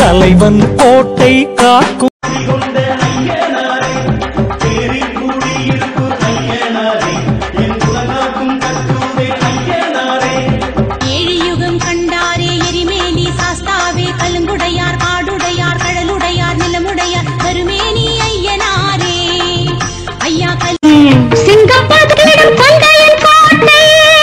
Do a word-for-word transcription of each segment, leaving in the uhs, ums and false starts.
தலைவன் கோட்டை காக்கும் ஏழு யுகம் கண்டாரே எரிமேனி சாஸ்தாவே கலுங்குடையார் காடுடையார் கடலுடையார் நிலமுடையார் கருமேனி ஐயனாரே ஐயா கல் சிங்கப்பதிடம் பந்தயன் கோட்டை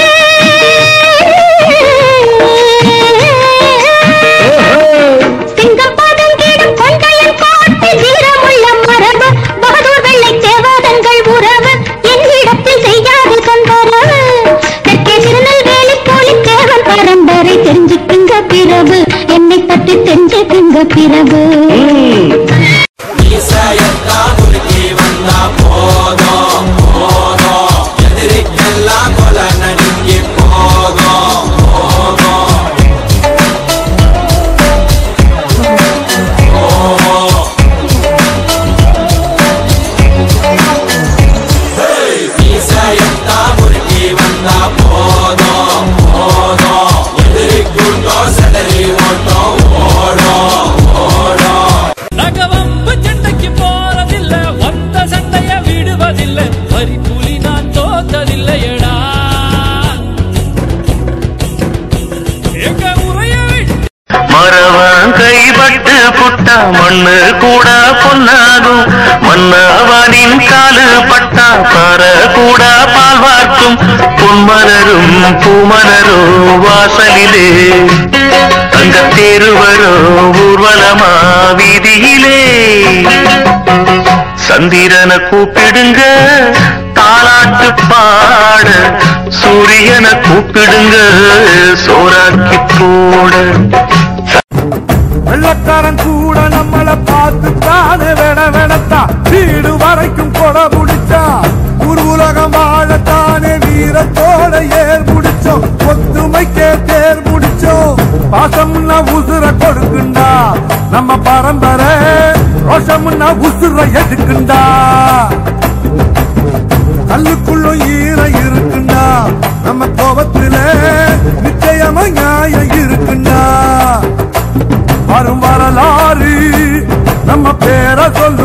சிங்கப்பதம் கிடும் பந்தயன் கோட்டை வீரமுள்ள மரபு பகதூர் வெள்ளை தேவாதங்கள் உறவு என்னிடத்தில் செய்யாது கொண்டரவு தெற்கே திருநெல்வேலி போலி தேவன் பரம்பரை தெரிஞ்சுக்குங்க பிறகு என்னை பற்றி தெரிஞ்சுக்குங்க பிறகு கைப்பட்டு புட்டா மண்ணு கூட பொன்னாகும் மன்னவனின் காலு பட்டா பார கூட பால் வார்க்கும் பொன்மலரும் பூமலரும் வாசலிலே தங்கத்தேரு வரும் ஊர்வலமா வீதியிலே சந்திரனை கூப்பிடுங்க தாலாட்டு பாட சூரியனை கூப்பிடுங்க சோறாக்கி போட வெள்ளக்காரன் கூட நம்மள பார்த்து தானே வெட வெடத்தா வீடு வரைக்கும் கொட முடிச்சா ஒரு உலகம் வாழத்தானே வீரத்தோட ஏர் முடிச்சோம் ஒத்துமைக்கே தேர் முடிச்சோம் பாசம்னா உசுர கொடுக்குண்டா நம்ம பரம்பரை ரோஷம்னா உசுர எதுக்குண்டா கல்லுக்குள்ளும் ஈர இருக்குண்டா நம்ம கோபத்துல நிச்சயமா நியாயம் இருக்குண்டா வரும் வரலாறு நம்ம பேரை சொல்லு